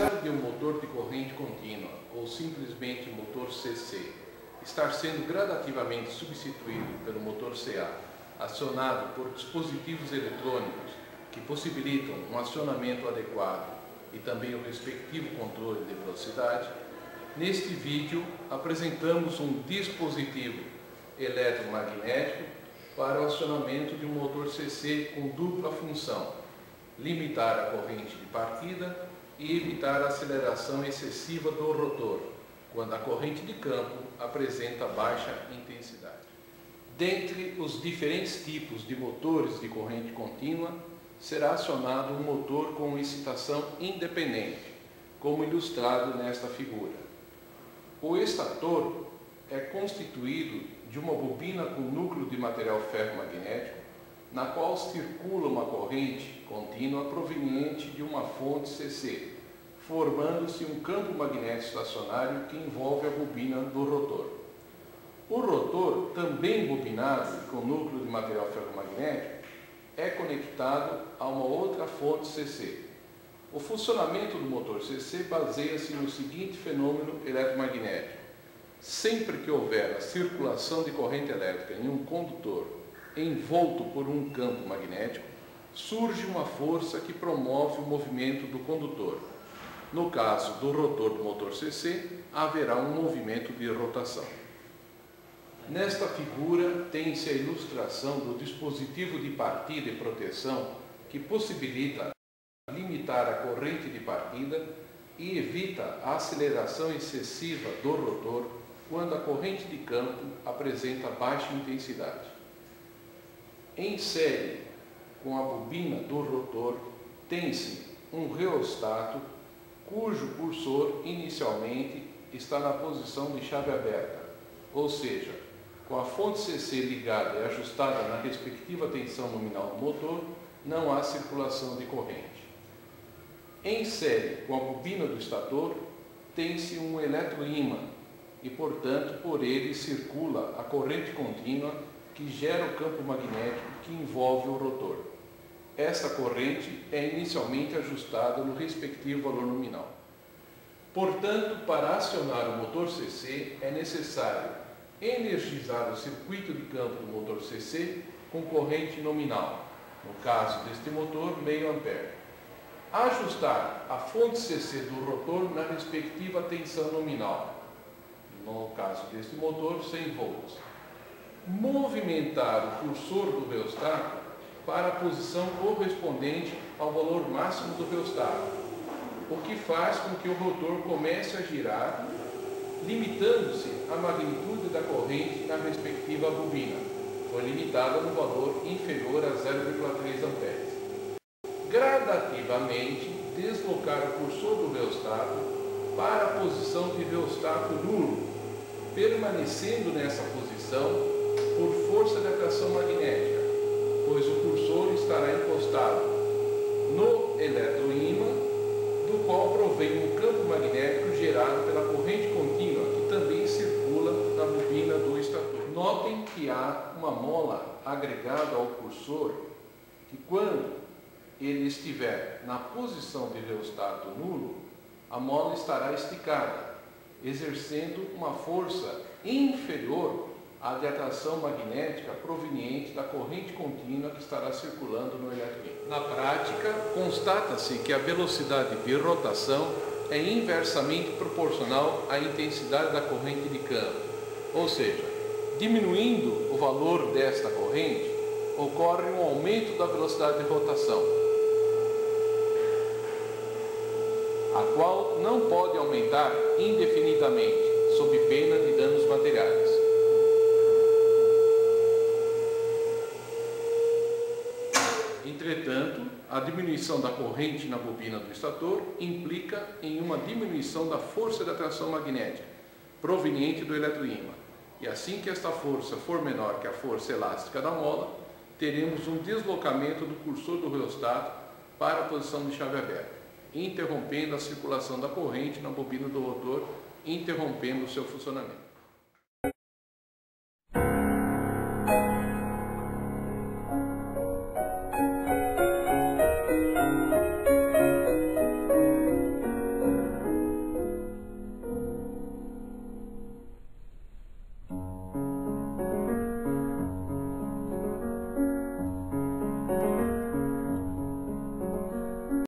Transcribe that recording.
Apesar de um motor de corrente contínua, ou simplesmente motor CC, estar sendo gradativamente substituído pelo motor CA, acionado por dispositivos eletrônicos que possibilitam um acionamento adequado e também o respectivo controle de velocidade, neste vídeo apresentamos um dispositivo eletromagnético para o acionamento de um motor CC com dupla função: limitar a corrente de partida e evitar a aceleração excessiva do rotor, quando a corrente de campo apresenta baixa intensidade. Dentre os diferentes tipos de motores de corrente contínua, será acionado um motor com excitação independente, como ilustrado nesta figura. O estator é constituído de uma bobina com núcleo de material ferromagnético, na qual circula uma corrente contínua proveniente de uma fonte CC, formando-se um campo magnético estacionário que envolve a bobina do rotor. O rotor, também bobinado com núcleo de material ferromagnético, é conectado a uma outra fonte CC. O funcionamento do motor CC baseia-se no seguinte fenômeno eletromagnético: sempre que houver a circulação de corrente elétrica em um condutor envolto por um campo magnético, surge uma força que promove o movimento do condutor. No caso do rotor do motor CC, haverá um movimento de rotação. Nesta figura tem-se a ilustração do dispositivo de partida e proteção que possibilita limitar a corrente de partida e evita a aceleração excessiva do rotor quando a corrente de campo apresenta baixa intensidade. Em série com a bobina do rotor, tem-se um reostato cujo cursor inicialmente está na posição de chave aberta, ou seja, com a fonte CC ligada e ajustada na respectiva tensão nominal do motor, não há circulação de corrente. Em série com a bobina do estator, tem-se um eletroímã e, portanto, por ele circula a corrente contínua que gera o campo magnético que envolve o rotor. Esta corrente é inicialmente ajustada no respectivo valor nominal. Portanto, para acionar o motor CC é necessário energizar o circuito de campo do motor CC com corrente nominal, no caso deste motor, meio ampere. Ajustar a fonte CC do rotor na respectiva tensão nominal, no caso deste motor, 100 volts. Movimentar o cursor do reostato para a posição correspondente ao valor máximo do reostato, o que faz com que o rotor comece a girar, limitando-se a magnitude da corrente na respectiva bobina, foi limitada no valor inferior a 0,3 amperes. Gradativamente deslocar o cursor do reostato para a posição de reostato nulo, permanecendo nessa posição por força de atração magnética, pois o cursor estará encostado no eletroímã, do qual provém um campo magnético gerado pela corrente contínua, que também circula na bobina do estator. Notem que há uma mola agregada ao cursor, que quando ele estiver na posição de reostato nulo, a mola estará esticada, exercendo uma força inferior à de atração magnética proveniente da corrente contínua que estará circulando no eletroímã. Na prática, constata-se que a velocidade de rotação é inversamente proporcional à intensidade da corrente de campo, ou seja, diminuindo o valor desta corrente, ocorre um aumento da velocidade de rotação, a qual não pode aumentar indefinidamente, sob pena de danos materiais. Entretanto, a diminuição da corrente na bobina do estator implica em uma diminuição da força de atração magnética proveniente do eletroímã. E assim que esta força for menor que a força elástica da mola, teremos um deslocamento do cursor do reostato para a posição de chave aberta, interrompendo a circulação da corrente na bobina do rotor, interrompendo o seu funcionamento.